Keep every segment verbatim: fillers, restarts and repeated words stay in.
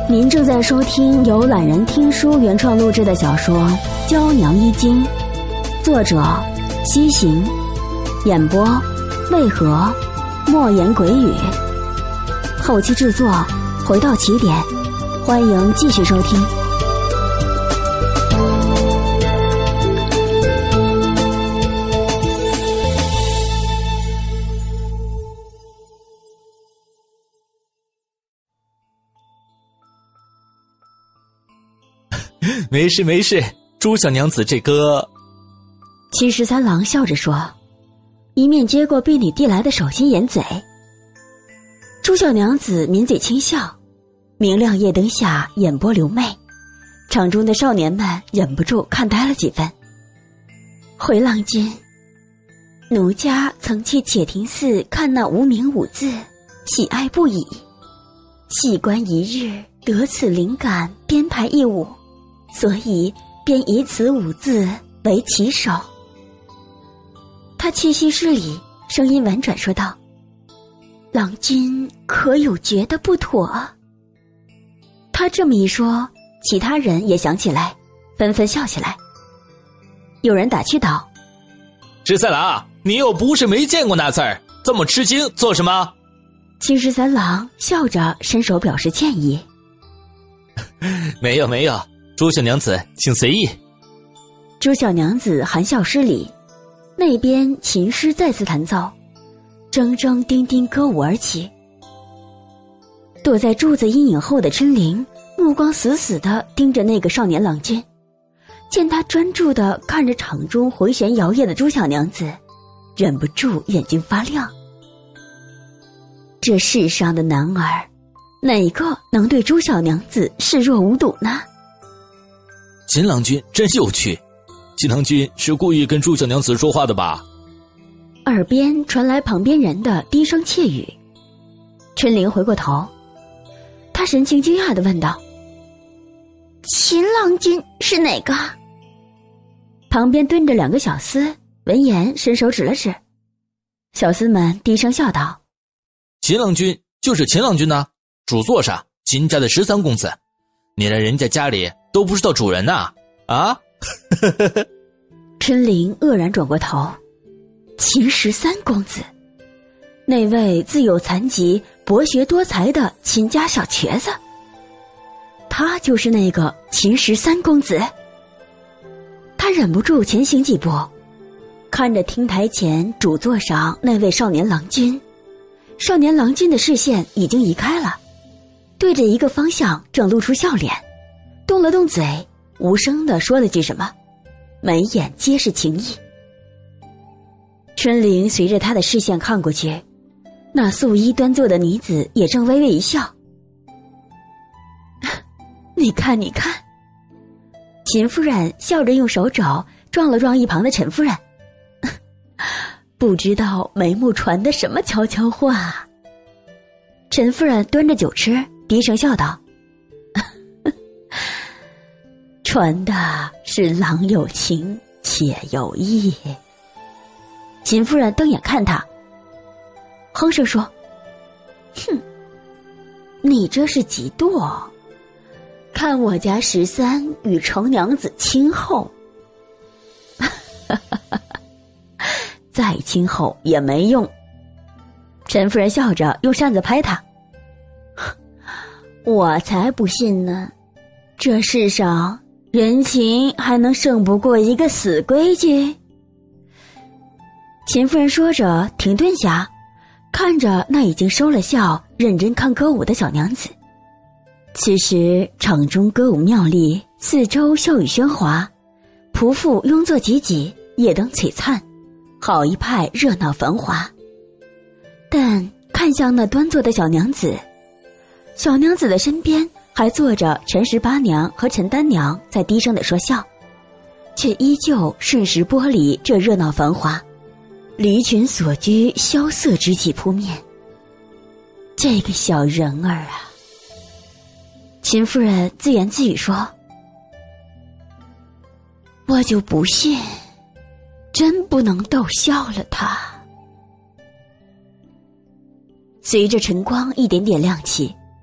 您正在收听由懒人听书原创录制的小说《娇娘衣经》，作者西行，演播为何莫言鬼语，后期制作回到起点，欢迎继续收听。 没事没事，朱小娘子这个…… 七十三郎笑着说，一面接过婢女递来的手巾掩嘴。朱小娘子抿嘴轻笑，明亮夜灯下眼波流媚，场中的少年们忍不住看呆了几分。回郎君，奴家曾去且亭寺看那无名五字，喜爱不已，细观一日，得此灵感，编排一舞，所以便以此五字为起手。他气息失礼，声音婉转说道：郎君可有觉得不妥？他这么一说，其他人也想起来，纷纷笑起来。有人打趣道： 十三郎，你又不是没见过那字儿，这么吃惊做什么？ 七十三郎笑着伸手表示歉意。 没有没有，朱小娘子请随意。 朱小娘子含笑施礼，那边琴师再次弹奏，铮铮叮叮歌舞而起。躲在柱子阴影后的春玲目光死死地盯着那个少年郎君，见他专注地看着场中回旋摇曳的朱小娘子，忍不住眼睛发亮。这世上的男儿，哪个能对朱小娘子视若无睹呢？ 秦郎君真有趣，秦郎君是故意跟朱小娘子说话的吧？ 耳边传来旁边人的低声窃语。春玲回过头，他神情惊讶地问道：秦郎君是哪个？旁边蹲着两个小厮，闻言伸手指了指。小厮们低声笑道： 秦郎君就是秦郎君呐，主座上秦家的十三公子，你来人家家里都不知道主人呐？啊？ 春玲愕然转过头，秦十三公子，那位自有残疾、博学多才的秦家小瘸子，他就是那个秦十三公子。他忍不住前行几步，看着厅台前主座上那位少年郎君，少年郎君的视线已经移开了，对着一个方向正露出笑脸，动了动嘴，无声地说了句什么，眉眼皆是情意。春玲随着他的视线看过去，那素衣端坐的女子也正微微一笑。你看你看，秦夫人笑着用手肘撞了撞一旁的陈夫人，不知道眉目传的什么悄悄话。陈夫人端着酒吃，低声笑道：传的是郎有情，妾有意。秦夫人瞪眼看他，哼声说：哼，你这是嫉妒，看我家十三与程娘子亲厚，再亲厚也没用。陈夫人笑着用扇子拍他：我才不信呢，这世上人情还能胜不过一个死规矩？秦夫人说着停顿下，看着那已经收了笑认真看歌舞的小娘子。此时场中歌舞妙丽，四周笑语喧哗，仆妇拥坐挤挤，夜灯璀璨，好一派热闹繁华。但看向那端坐的小娘子，小娘子的身边还坐着陈十八娘和陈丹娘，在低声的说笑，却依旧瞬时剥离这热闹繁华，离群所居萧瑟之气扑面。这个小人儿啊！秦夫人自言自语说：我就不信真不能逗笑了他。随着晨光一点点亮起，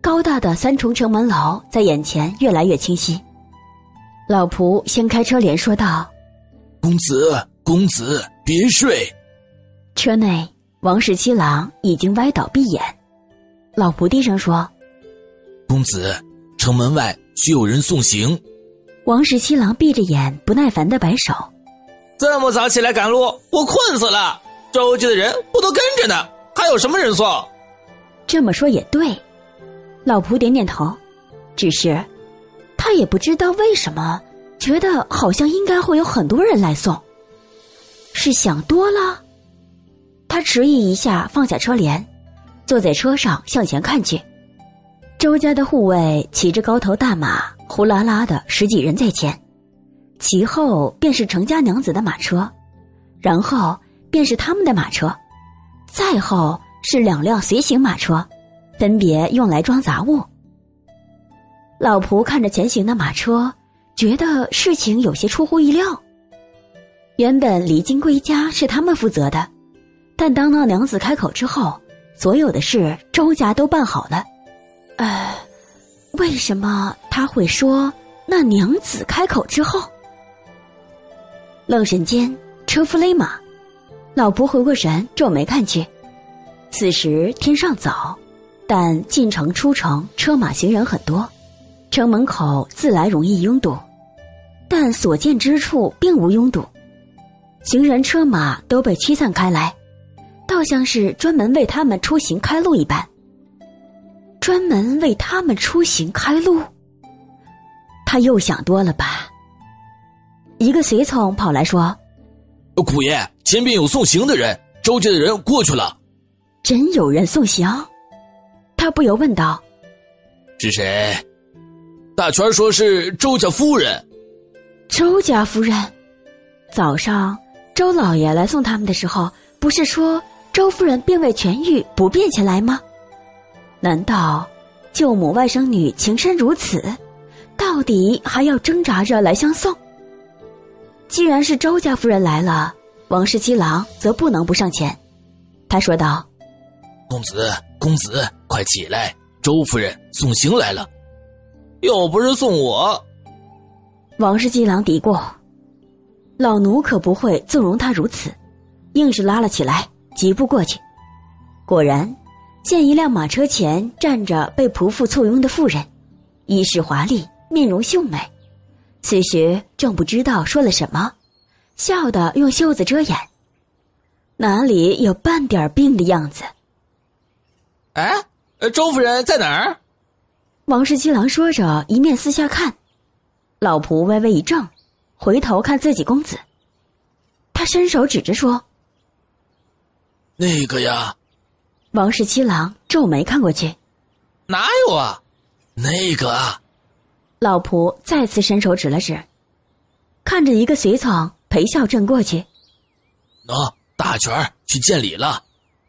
高大的三重城门楼在眼前越来越清晰。老仆掀开车帘说道： 公子，公子，别睡。 车内王十七郎已经歪倒闭眼。老仆低声说： 公子，城门外需有人送行。 王十七郎闭着眼不耐烦地摆手： 这么早起来赶路，我困死了。周家的人不都跟着呢，还有什么人送？ 这么说也对。老仆点点头，只是他也不知道为什么觉得好像应该会有很多人来送。是想多了？他迟疑一下放下车帘，坐在车上向前看去。周家的护卫骑着高头大马，呼啦啦的十几人在前，其后便是程家娘子的马车，然后便是他们的马车，再后是两辆随行马车，分别用来装杂物。老仆看着前行的马车，觉得事情有些出乎意料。原本离京归家是他们负责的，但当那娘子开口之后，所有的事周家都办好了。呃，为什么他会说那娘子开口之后？愣神间，车夫勒马，老仆回过神，皱眉看去。此时天尚早，但进城出城车马行人很多，城门口自来容易拥堵，但所见之处并无拥堵，行人车马都被驱散开来，倒像是专门为他们出行开路一般。专门为他们出行开路？他又想多了吧？一个随从跑来说： 古爷，前边有送行的人，周家的人过去了。 真有人送行？他不由问道： 是谁？大全说是周家夫人。 周家夫人？早上周老爷来送他们的时候，不是说周夫人并未痊愈，不便前来吗？难道舅母外甥女情深如此，到底还要挣扎着来相送？既然是周家夫人来了，王十七郎则不能不上前。他说道： 公子，公子，快起来，周夫人送行来了。又不是送我。 王十七郎嘀咕，老奴可不会纵容他如此，硬是拉了起来，疾步过去。果然见一辆马车前站着被仆妇簇拥的妇人，衣饰华丽，面容秀美，此时正不知道说了什么，笑得用袖子遮掩，哪里有半点病的样子。 哎，周夫人在哪儿？ 王十七郎说着，一面四下看。老仆微微一怔，回头看自己公子，他伸手指着说： 那个呀。 王十七郎皱眉看过去， 哪有啊？那个啊。 老仆再次伸手指了指，看着一个随从陪笑正过去。 喏，大全去见礼了。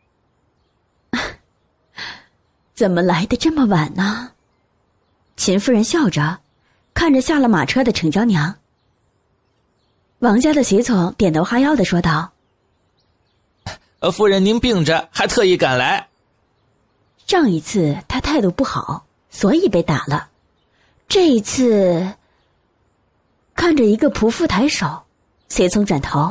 怎么来的这么晚呢？秦夫人笑着看着下了马车的程娇娘。王家的随从点头哈腰地说道： 呃，夫人您病着，还特意赶来。 上一次他态度不好，所以被打了。这一次，看着一个仆妇抬手，随从转头，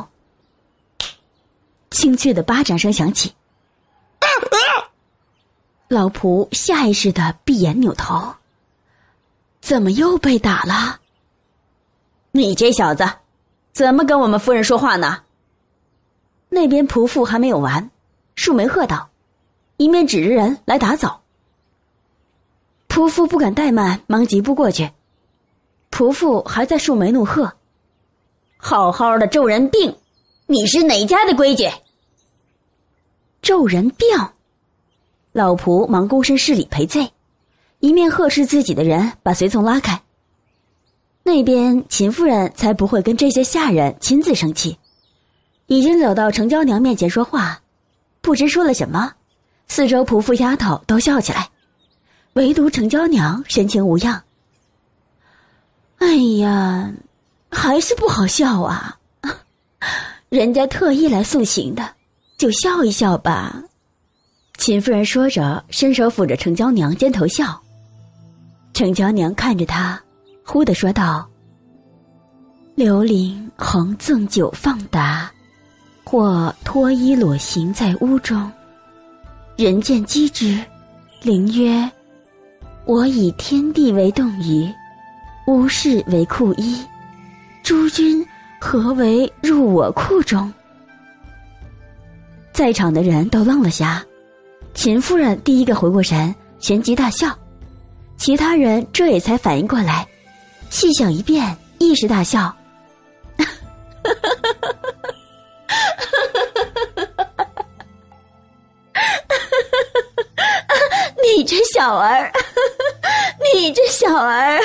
清脆的巴掌声响起。啊啊、老仆下意识的闭眼扭头，怎么又被打了？你这小子，怎么跟我们夫人说话呢？那边仆妇还没有完，树梅喝道，一面指着人来打走。仆妇不敢怠慢，忙疾步过去。仆妇还在树梅怒喝：好好的咒人病，你是哪家的规矩？咒人病？老仆忙躬身施礼赔罪，一面呵斥自己的人把随从拉开。那边秦夫人才不会跟这些下人亲自生气，已经走到程娇娘面前说话，不知说了什么，四周仆妇丫头都笑起来，唯独程娇娘神情无恙。哎呀，还是不好笑啊！人家特意来送行的，就笑一笑吧。秦夫人说着，伸手抚着程娇娘肩头笑， 程娇娘看着他，忽地说道：刘伶横赠酒放达，或脱衣裸行在屋中，人见击之，伶曰：我以天地为冻鱼，乌氏为裤衣，诸君何为入我库中？在场的人都愣了下，秦夫人第一个回过神，旋即大笑，其他人这也才反应过来，细想一遍，亦是大笑。你这小儿，你这小儿，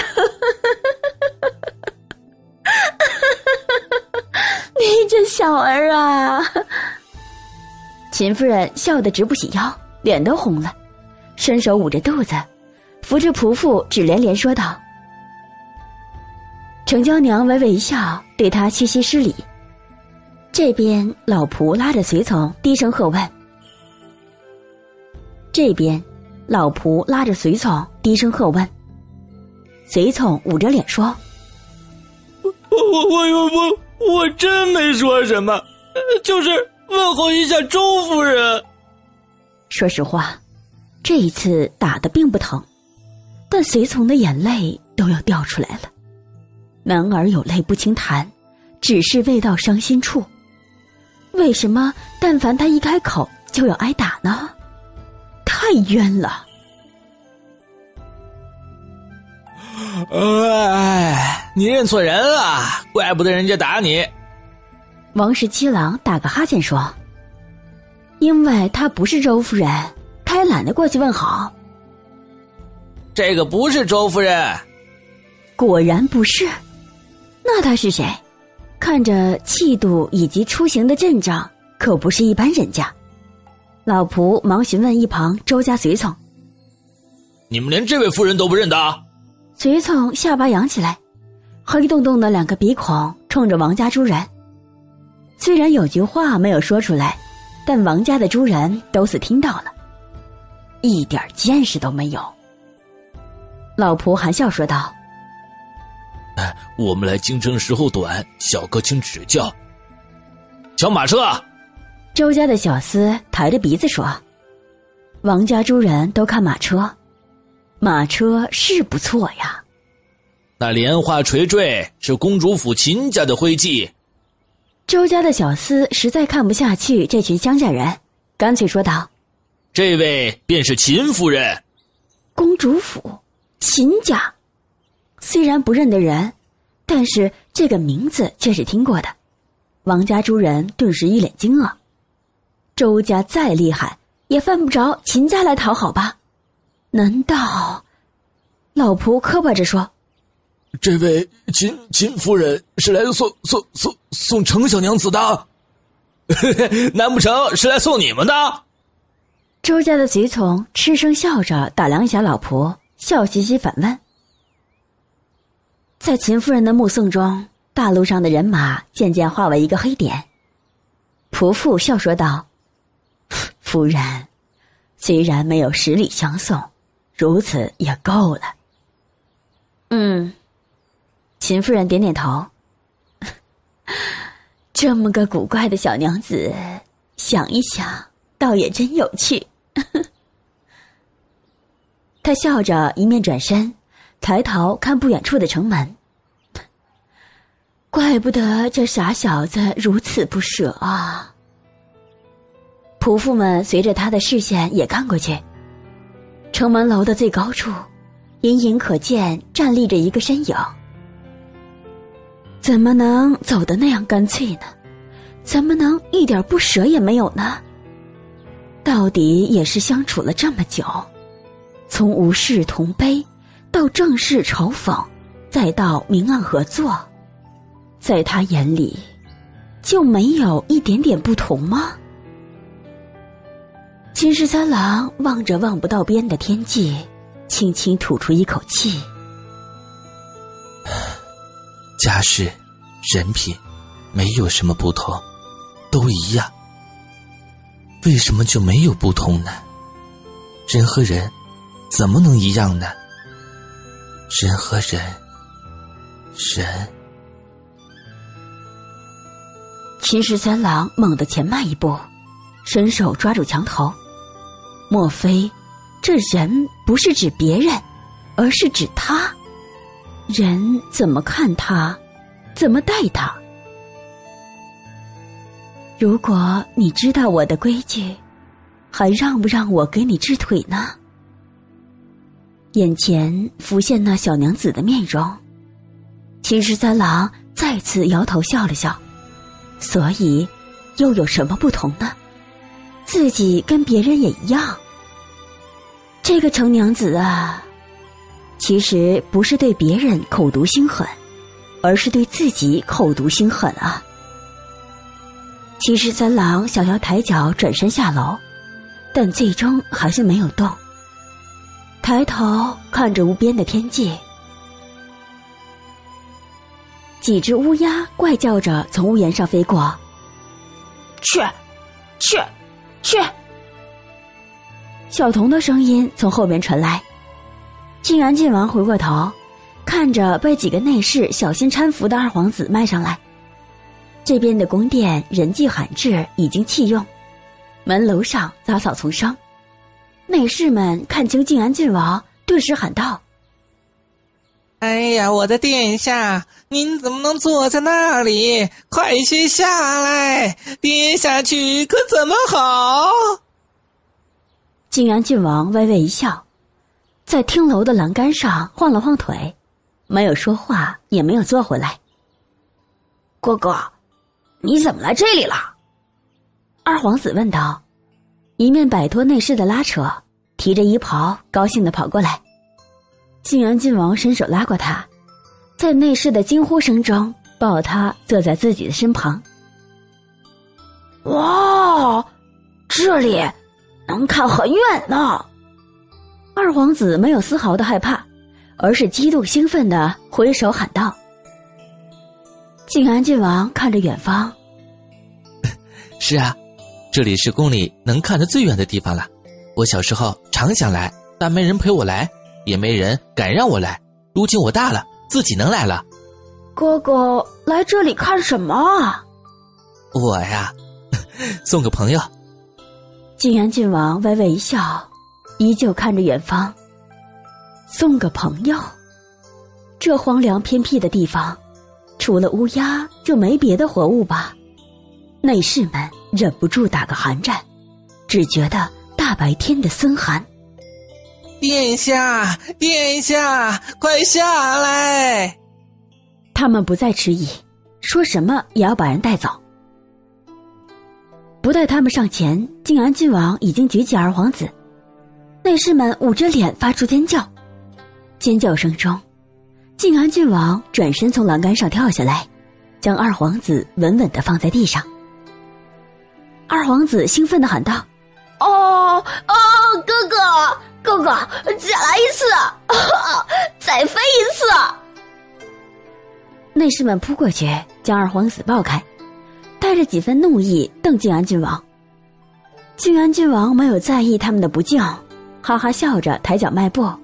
你这小儿啊！秦夫人笑得直不起腰，脸都红了，伸手捂着肚子，扶着仆妇，只连连说道。程娇娘微微一笑，对她屈膝施礼。这边老仆拉着随从低声喝问，这边老仆拉着随从低声喝问。随从捂着脸说： 我我我我我真没说什么，就是问候一下周夫人。 说实话，这一次打得并不疼，但随从的眼泪都要掉出来了。男儿有泪不轻弹，只是未到伤心处。为什么但凡他一开口就要挨打呢？太冤了。 哎，你认错人了，怪不得人家打你。 王十七郎打个哈欠说：因为他不是周夫人，他也懒得过去问好。 这个不是周夫人。 果然不是。那他是谁？看着气度以及出行的阵仗，可不是一般人家。老仆忙询问一旁周家随从： 你们连这位夫人都不认得？ 随从下巴扬起来，黑洞洞的两个鼻孔冲着王家诸人。虽然有句话没有说出来，但王家的诸人都是听到了，一点见识都没有。老仆含笑说道： 我们来京城时候短，小哥请指教。瞧马车。 周家的小厮抬着鼻子说。王家诸人都看马车，马车是不错呀。 那莲花垂坠是公主府秦家的徽记。 周家的小厮实在看不下去这群乡下人，干脆说道： 这位便是秦夫人。 公主府秦家，虽然不认得人，但是这个名字却是听过的。王家诸人顿时一脸惊愕，周家再厉害也犯不着秦家来讨好吧？难道……老仆磕巴着说： 这位秦秦夫人是来送送送送程小娘子的？难不成是来送你们的？ 周家的随从嗤声笑着打量一下老仆，笑嘻嘻反问。在秦夫人的目送中，大路上的人马渐渐化为一个黑点。仆妇笑说道：夫人，虽然没有十里相送，如此也够了。嗯，秦夫人点点头。这么个古怪的小娘子，想一想倒也真有趣。她笑着一面转身，抬头看不远处的城门。怪不得这傻小子如此不舍啊。仆妇们随着他的视线也看过去，城门楼的最高处隐隐可见站立着一个身影。怎么能走得那样干脆呢？怎么能一点不舍也没有呢？到底也是相处了这么久，从无事同悲到正式嘲讽，再到明暗合作，在他眼里就没有一点点不同吗？秦十三郎望着望不到边的天际，轻轻吐出一口气。 家世、人品没有什么不同，都一样。为什么就没有不同呢？人和人怎么能一样呢？ 人和人，人。 秦十三郎猛地前迈一步，伸手抓住墙头。莫非这人不是指别人，而是指他？人怎么看他，怎么待他？如果你知道我的规矩，还让不让我给你治腿呢？眼前浮现那小娘子的面容，秦十三郎再次摇头笑了笑。所以又有什么不同呢？自己跟别人也一样。这个程娘子啊，其实不是对别人口毒心狠，而是对自己口毒心狠啊。秦十三郎想要抬脚转身下楼，但最终还是没有动。抬头看着无边的天际，几只乌鸦怪叫着从屋檐上飞过。去，去，去！小童的声音从后面传来。晋安晋王回过头，看着被几个内侍小心搀扶的二皇子迈上来。这边的宫殿人迹罕至，已经弃用，门楼上杂草丛生。内侍们看清晋安晋王，顿时喊道： 哎呀，我的殿下，您怎么能坐在那里？快些下来，跌下去可怎么好？ 晋安晋王微微一笑，在厅楼的栏杆上晃了晃腿，没有说话，也没有坐回来。 哥哥，你怎么来这里了？ 二皇子问道，一面摆脱内侍的拉扯，提着衣袍高兴地跑过来。晋安晋王伸手拉过他，在内侍的惊呼声中抱他坐在自己的身旁。 哇，这里能看很远呢！ 二皇子没有丝毫的害怕，而是激动兴奋地挥手喊道。晋安晋王看着远方， 是啊，这里是宫里能看得最远的地方了。我小时候常想来，但没人陪我来，也没人敢让我来。如今我大了，自己能来了。 哥哥来这里看什么啊？ 我呀，送个朋友。 晋安晋王微微一笑，依旧看着远方。送个朋友？这荒凉偏僻的地方，除了乌鸦就没别的活物吧？内侍们忍不住打个寒战，只觉得大白天的森寒。 殿下，殿下，快下来！ 他们不再迟疑，说什么也要把人带走。不待他们上前，晋安晋王已经举起二皇子，内侍们捂着脸发出尖叫。尖叫声中，晋安晋王转身从栏杆上跳下来，将二皇子稳稳地放在地上。二皇子兴奋地喊道： 哦哦，哥哥哥哥，再来一次，啊、再飞一次！ 内侍们扑过去，将二皇子抱开，带着几分怒意瞪晋安晋王。晋安晋王没有在意他们的不敬，哈哈笑着抬脚迈步。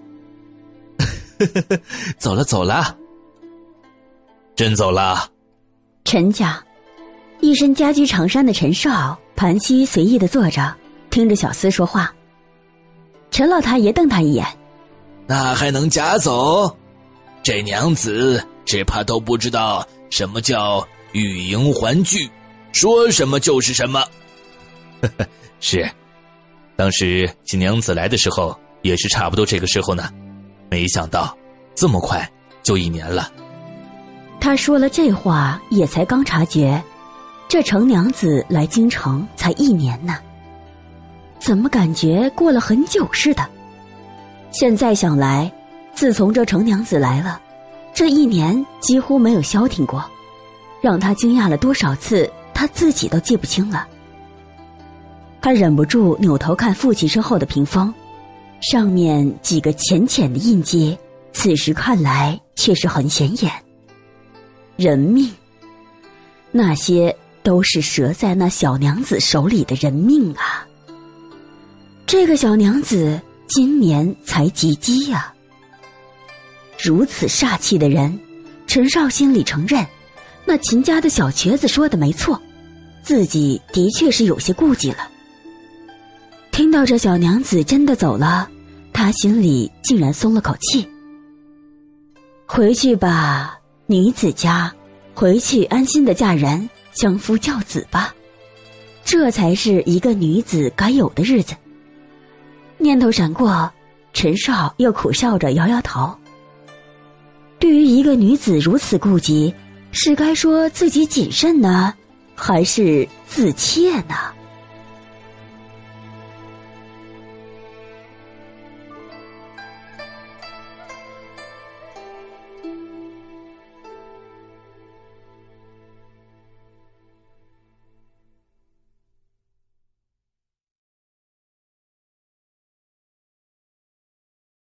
走了走了，真走了。 陈家，一身家居长衫的陈少盘膝随意地坐着，听着小厮说话。陈老太爷瞪他一眼： 那还能假走？这娘子只怕都不知道什么叫欲迎还拒，说什么就是什么。是，当时锦娘子来的时候也是差不多这个时候呢，没想到这么快就一年了。 他说了这话也才刚察觉，这程娘子来京城才一年呢，怎么感觉过了很久似的？现在想来，自从这程娘子来了，这一年几乎没有消停过，让他惊讶了多少次，他自己都记不清了。他忍不住扭头看父亲身后的屏风，上面几个浅浅的印记，此时看来却是很显眼。人命，那些都是折在那小娘子手里的人命啊！这个小娘子今年才及笄呀！ 如此煞气的人，陈少心里承认，那秦家的小瘸子说的没错，自己的确是有些顾忌了。听到这小娘子真的走了，他心里竟然松了口气。回去吧，女子家，回去安心的嫁人，相夫教子吧，这才是一个女子该有的日子。念头闪过，陈少又苦笑着摇摇头。对于一个女子如此顾忌，是该说自己谨慎呢，还是自怯呢？